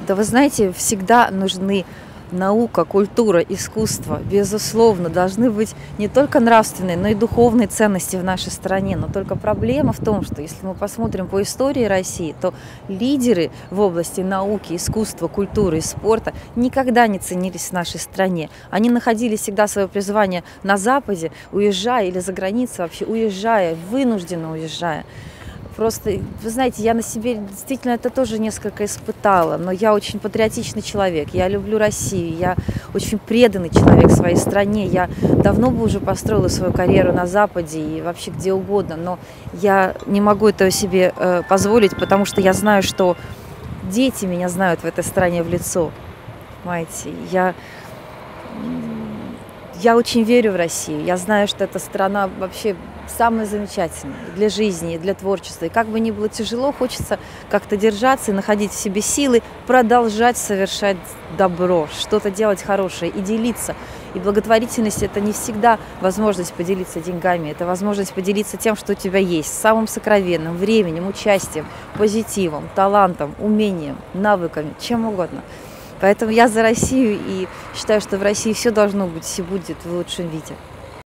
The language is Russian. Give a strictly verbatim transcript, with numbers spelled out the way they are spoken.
Да вы знаете, всегда нужны наука, культура, искусство. Безусловно, должны быть не только нравственные, но и духовные ценности в нашей стране. Но только проблема в том, что если мы посмотрим по истории России, то лидеры в области науки, искусства, культуры и спорта никогда не ценились в нашей стране. Они находили всегда свое призвание на Западе, уезжая или за границей вообще, уезжая, вынужденно уезжая. Просто, вы знаете, я на себе действительно это тоже несколько испытала, но я очень патриотичный человек, я люблю Россию, я очень преданный человек своей стране, я давно бы уже построила свою карьеру на Западе и вообще где угодно, но я не могу этого себе э, позволить, потому что я знаю, что дети меня знают в этой стране в лицо, понимаете, я... Я очень верю в Россию. Я знаю, что эта страна вообще самая замечательная для жизни, для творчества. И как бы ни было тяжело, хочется как-то держаться и находить в себе силы, продолжать совершать добро, что-то делать хорошее и делиться. И благотворительность – это не всегда возможность поделиться деньгами, это возможность поделиться тем, что у тебя есть, самым сокровенным, временем, участием, позитивом, талантом, умением, навыками, чем угодно. Поэтому я за Россию и считаю, что в России все должно быть и будет в лучшем виде.